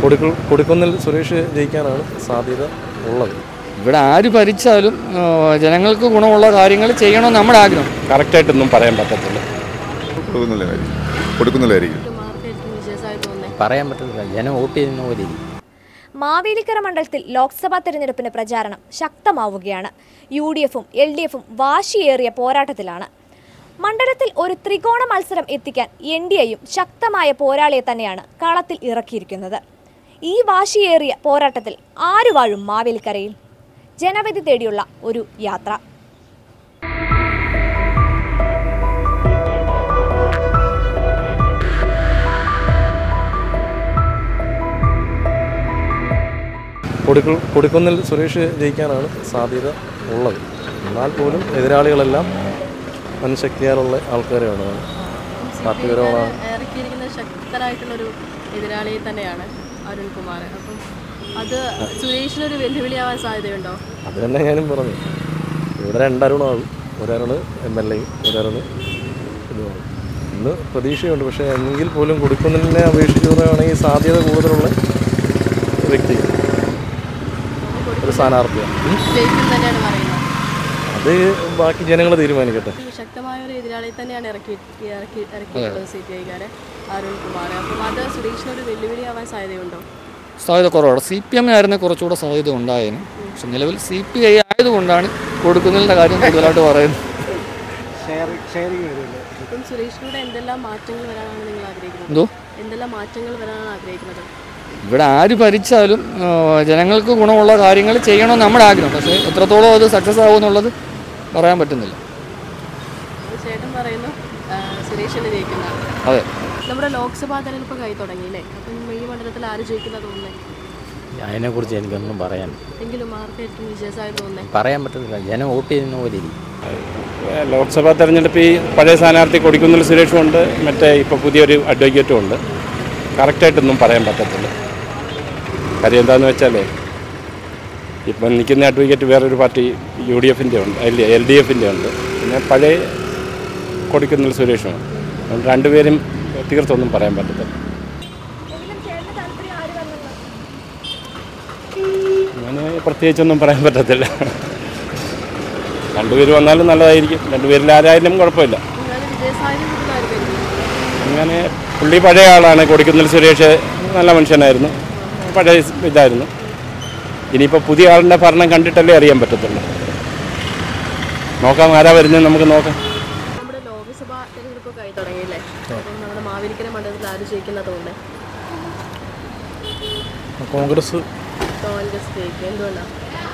കൊടിക്കുന്നിൽ സുരേഷ് ജയിക്കാനാണ് സാധ്യത ഉള്ളത്. ഇവിടെ ആര് ഭരിച്ചാലും ജനങ്ങൾക്ക് ഗുണമുള്ള കാര്യങ്ങൾ ചെയ്യണമെന്ന് നമ്മുടെ ആഗ്രഹം. കറക്റ്റായിട്ടൊന്നും പറയാൻ പറ്റത്തില്ല. പറയാൻ പറ്റത്തില്ല, ജനം വോട്ട് ചെയ്യുന്ന പോലെ. മാവേലിക്കര മണ്ഡലത്തിൽ ലോക്സഭാ തെരഞ്ഞെടുപ്പിന് പ്രചാരണം ശക്തമാവുകയാണ്. UDF-ഉം LDF-ഉം വാശിയേറിയ പോരാട്ടത്തിലാണ്. മണ്ഡലത്തിൽ ഒരു ത്രികോണ മത്സരം എത്തിക്കാൻ NDA-യും ശക്തമായ പോരാളിയെ തന്നെയാണ് കളത്തിൽ ഇറക്കിയിരിക്കുന്നത്. ഈ വാശിയേറിയ പോരാട്ടത്തിൽ ആര് വാഴും മാവേലിക്കരയിൽ? ജനവിധി തേടിയുള്ള ഒരു യാത്ര. കൊടിക്കുന്നിൽ സുരേഷ് ജയിക്കാനാണ് സാധ്യത ഉള്ളത്. എന്നാൽ പോലും എതിരാളികളെല്ലാം വൻശക്തിയാലുള്ള ആൾക്കാരാണ്. പാർട്ടിപരമാണ് ഇറക്കിയിരിക്കുന്ന ശക്തരായിട്ടുള്ളൊരു എതിരാളിയെ തന്നെയാണ് അരുൺകുമാർ. അപ്പം അത് സുരേഷിനൊരു വെല്ലുവിളിയാവാൻ സാധ്യതയുണ്ടോ? അത് തന്നെ ഞാനും പറഞ്ഞു. ഇവിടെ രണ്ടരുണാകും, ഒരരുണ് MLA, ഒരരുണ് ഇതുമാണ്. ഇന്ന് പ്രതീക്ഷയുണ്ട്. പക്ഷേ എങ്കിൽ പോലും കൊടിക്കുന്നിലിനെ അപേക്ഷിച്ച് പറയുകയാണെങ്കിൽ സാധ്യത കൂടുതലുള്ള വ്യക്തി ഒരു സ്ഥാനാർത്ഥിയാണ്. അത് ബാക്കി ജനങ്ങൾ തീരുമാനിക്കട്ടെ. ശക്തമായ ഒരു എതിരാളിയെ തന്നെയാണ് ഇറക്കിയിട്ടുള്ളത് CPI-കാരെ അരുൺകുമാർ. അപ്പം അത് സുരേഷിനൊരു വെല്ലുവിളിയാവാൻ സാധ്യതയുണ്ടോ? സാധ്യത കുറവാണ്. CPM ആയിരുന്നെ കുറച്ചുകൂടെ സാധ്യത ഉണ്ടായേനെ. പക്ഷെ നിലവിൽ CPI ആയതുകൊണ്ടാണ് കൊടുക്കുന്നതിൻ്റെ കാര്യം കൂടുതലായിട്ട് പറയുന്നത്. സുരേഷിലൂടെ എന്തെല്ലാം മാറ്റങ്ങൾ വരാനാണ് നിങ്ങൾ ആഗ്രഹിക്കുന്നത്? എന്തോ എന്തെല്ലാം മാറ്റങ്ങൾ വരാനാണ് ആഗ്രഹിക്കുന്നത്? ഇവിടെ ആര് ഭരിച്ചാലും ജനങ്ങൾക്ക് ഗുണമുള്ള കാര്യങ്ങൾ ചെയ്യണമെന്ന് നമ്മുടെ ആഗ്രഹം. പക്ഷേ എത്രത്തോളം അത് സക്സസ് ആകുമെന്നുള്ളത് പറയാൻ പറ്റുന്നില്ല. ചേട്ടൻ പറയുന്നു സുരേഷിനെ ജയിക്കുന്നതാണ്. അതെ, നമ്മുടെ ലോക്സഭാ തെരഞ്ഞെടുപ്പ് കൈ തുടങ്ങിയില്ലേ? അപ്പം ഈ മണ്ഡലത്തിൽ ആര് ജയിക്കുന്നത് തോന്നുന്നത്? അതിനെക്കുറിച്ച് എനിക്കൊന്നും പറയാൻ എങ്കിലും ആർക്കായിരിക്കും വിജയസാധ്യത തോന്നുന്നത്? പറയാൻ പറ്റുന്നില്ല, ജനം വോട്ട് ചെയ്യുന്ന പോലെ ഇരിക്കും. ലോക്സഭാ തെരഞ്ഞെടുപ്പ് ഈ പഴയ സ്ഥാനാർത്ഥി കൊടിക്കുന്നിൽ സുരേഷും ഉണ്ട്, മറ്റേ ഇപ്പോൾ പുതിയൊരു അഡ്വക്കേറ്റും ഉണ്ട്. കറക്റ്റായിട്ടൊന്നും പറയാൻ പറ്റത്തില്ല. കാര്യം എന്താണെന്ന് വെച്ചാൽ ഇപ്പം നിൽക്കുന്ന അഡ്വക്കേറ്റ് വേറൊരു പാർട്ടി UDF-ൻ്റെ ഉണ്ട്, LDF-ൻ്റെ ഉണ്ട്, പിന്നെ പഴയ കൊടിക്കുന്നിൽ സുരേഷുമാണ്. അതുകൊണ്ട് രണ്ടുപേരും തീർത്തൊന്നും പറയാൻ പറ്റത്തില്ല. അങ്ങനെ പ്രത്യേകിച്ചൊന്നും പറയാൻ പറ്റത്തില്ല. രണ്ടുപേര് വന്നാലും നല്ലതായിരിക്കും. രണ്ടുപേരിൽ ആരായാലും കുഴപ്പമില്ല. അങ്ങനെ പുള്ളി പഴയ ആളാണ്. കൊടിക്കുന്നിൽ സുരേഷ് നല്ല മനുഷ്യനായിരുന്നു, പഴയ ഇതായിരുന്നു. ഇനിയിപ്പോൾ പുതിയ ആളിൻ്റെ ഭരണം കണ്ടിട്ടല്ലേ അറിയാൻ പറ്റത്തുള്ളൂ. നോക്കാം ആരാ വരുന്നത്, നമുക്ക് നോക്കാം. നമ്മുടെ ലോക്സഭാ തെരഞ്ഞെടുപ്പ് കൈ തുടങ്ങിയില്ലേ? അപ്പം നമ്മുടെ മാവേലിക്കര മണ്ഡലത്തിൽ ആര് ജയിക്കുന്ന തോന്നുന്നത്? കോൺഗ്രസ് ജയിക്കും. എന്തുകൊണ്ടാണ്?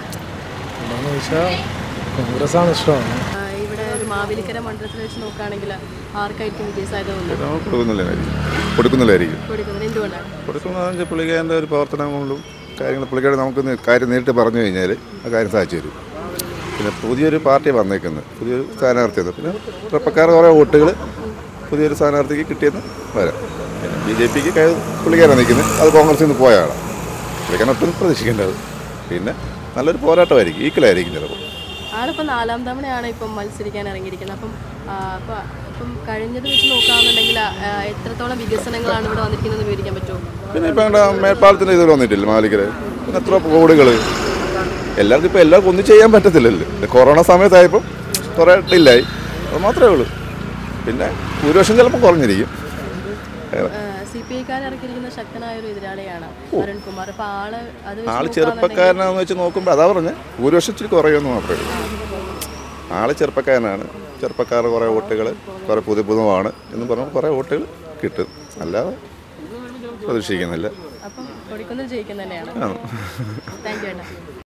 കോൺഗ്രസ്സാണ് ഇഷ്ടമാണ്. ഇവിടെ ഒരു മാവേലിക്കര മണ്ഡലത്തിൽ വെച്ച് നോക്കുകയാണെങ്കിൽ ആർക്കായിരിക്കും വിജയസാധ്യത തോന്നുന്നത്? കൊടുക്കുന്നില്ലായിരിക്കും. എന്തുകൊണ്ടാണ്? കൊടുക്കുന്ന പുള്ളിക്കാരൻ്റെ ഒരു പ്രവർത്തനം കൊണ്ടും കാര്യങ്ങൾ പുള്ളിക്കാരെ നമുക്ക് കാര്യം നേരിട്ട് പറഞ്ഞു കഴിഞ്ഞാൽ ആ കാര്യം സാധിച്ചു തരും. പിന്നെ പുതിയൊരു പാർട്ടി വന്നേക്കുന്നത്, പുതിയൊരു സ്ഥാനാർത്ഥി വന്നു, പിന്നെ ചെറുപ്പക്കാർ കുറേ വോട്ടുകൾ പുതിയൊരു സ്ഥാനാർത്ഥിക്ക് കിട്ടിയെന്ന് വരാം. പിന്നെ BJPക്ക് പുള്ളിക്കാരാണ് നിൽക്കുന്നത്, അത് കോൺഗ്രസിൽ നിന്ന് പോയ ആളാണ്. പുള്ളിക്കാരൻ ഒട്ടും പ്രതീക്ഷിക്കേണ്ടത്. പിന്നെ നല്ലൊരു പോരാട്ടമായിരിക്കും, ഈക്വലായിരിക്കും ചിലപ്പോൾ. ആളിപ്പോൾ 4ാം തവണയാണ് ഇപ്പം മത്സരിക്കാൻ ഇറങ്ങിയിരിക്കുന്നത്. അപ്പം കഴിഞ്ഞത് വെച്ച് നോക്കുകയാണെന്നുണ്ടെങ്കിൽ എത്രത്തോളം വികസനങ്ങളാണ് ഇവിടെ വന്നിരിക്കുന്നത് വിവരിക്കാൻ പറ്റുമോ? പിന്നെ ഇപ്പം മേൽപ്പാലത്തിൻ്റെ ഇതിൽ വന്നിട്ടില്ല മാവേലിക്കര. പിന്നെ എത്ര റോഡുകൾ എല്ലാവർക്കും ഇപ്പോൾ എല്ലാവർക്കും ഒന്നും ചെയ്യാൻ പറ്റത്തില്ലല്ലോ. കൊറോണ സമയത്തായപ്പം കുറേ ഡില്ലായി, അത് മാത്രമേ ഉള്ളൂ. പിന്നെ ഭൂരിപക്ഷം ചിലപ്പോൾ കുറഞ്ഞിരിക്കും. CPI-കാർ ഇറക്കിയിരിക്കുന്ന ശക്തനായ ഒരു എതിരാളിയാണ് അരുൺകുമാർ. അപ്പോൾ ആള് ചെറുപ്പക്കാരനാണെന്ന് വെച്ച് നോക്കുമ്പോൾ അതാ പറഞ്ഞത് ഭൂരിപക്ഷം ഇച്ചിരി കുറയുമെന്ന് മാത്രമേ ഉള്ളൂ. ആള് ചെറുപ്പക്കാരനാണ്, ചെറുപ്പക്കാർ കുറേ വോട്ടുകൾ, കുറേ പുതുമാണ് എന്ന് പറഞ്ഞാൽ കുറേ വോട്ടുകൾ കിട്ടും. അല്ലാതെ പ്രതീക്ഷിക്കുന്നില്ല. അപ്പം കൊടിക്കുന്നിൽ ജയിക്കുന്ന തന്നെയാണ്. ആണ്. Thank U.